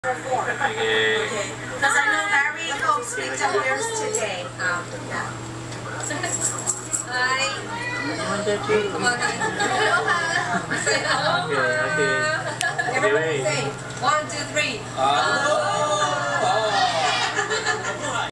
Okay. Because I know Barry hopes we tell yours today. Yeah. Hi. Okay. Everybody say 1, 2, 3.